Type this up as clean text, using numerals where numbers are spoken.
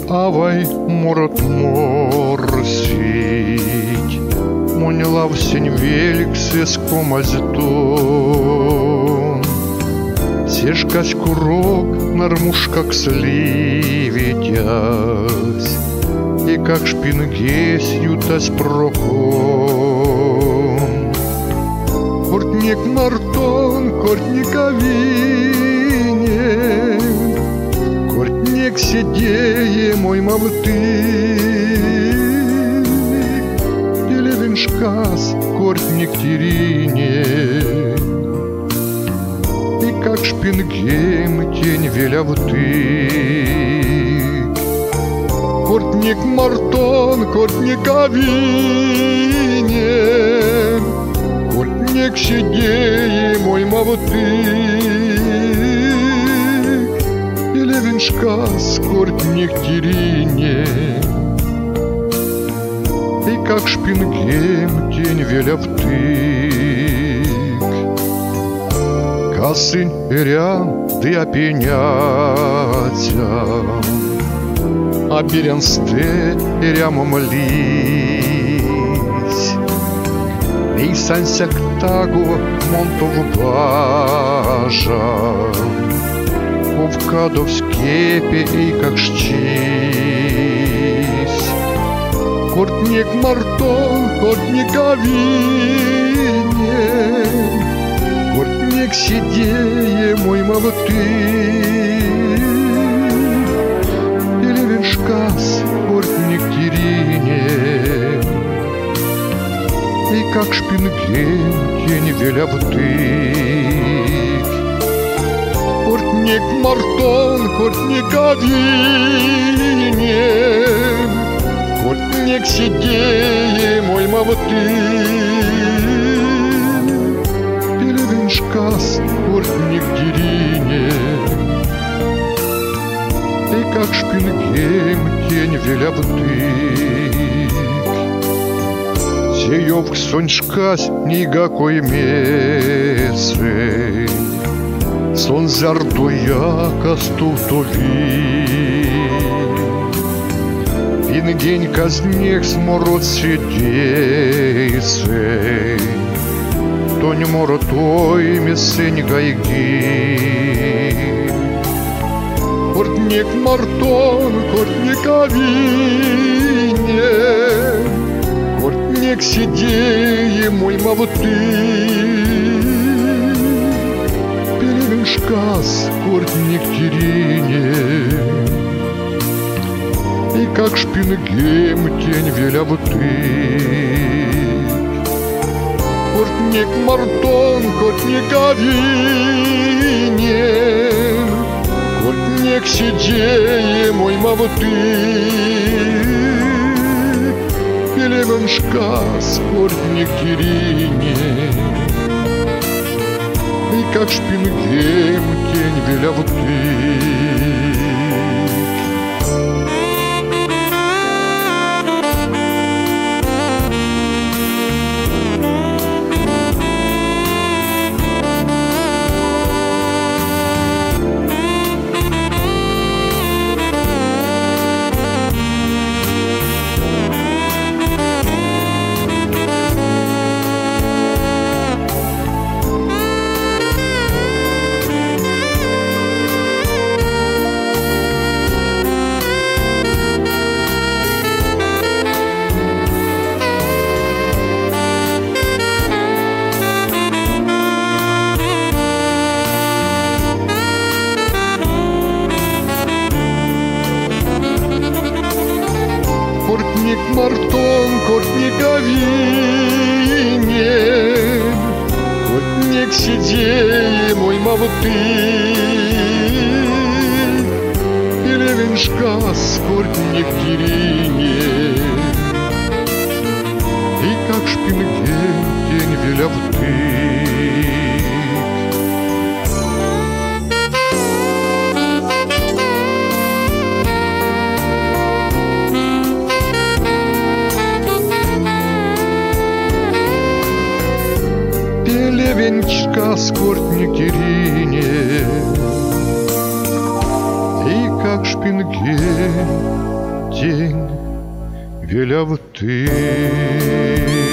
Авай морот морсить, Монила всень велик сеском азитон. Сешкась курок нармушкак сливитясь, И как шпингесь ютась прокон. Кортник мартон, кортник авине, Кортник сидее мой мавты, Делевиншкас, кортник тирине, И как шпингейм тень велявты. Кортник мартон, кортник авине, Кортник сидее мой мавты, И левиншкас, кортник тирине, И как шпингейм тень велявтык. Касынь эрян ты опенятя, А беренсте эрямом лись. И сансяк таго монтов бажа, Овкадо в скепе и как щись. Кортник мартон, кортник авине, Кортник сидее мой мавты, И левиншкас, кортник тирине, И как шпингейм тень велявтык. Кортник мартон, кортник авине, Кортник сидее мой мавты, И левиншкас, кортник тирине, И как шпингейм тень велявтык. Сеёвк соньшкась никакой мессы, Сон зардуя кастутови. Ингень казнех смород сидейсы, Тонь моротой месень гайги. Кортник мартон, кортник авине, Кортник сидее мой мавты, Пелевиншкас, кортник тирине, И как шпингейм тень велявтык. Кортник мартон, кортник авине, Кортник сидее мой мавты, И левиншкас, кортник тирине, И как шпингейм тень велявтык. Кортник мартон, кортник авине, Кортник сидее мой мавты, И левиншкас, кортник тирине, И как шпингейм тень велявтык. Левиншкас, кортник тирине, И как шпингейм день веляв ти.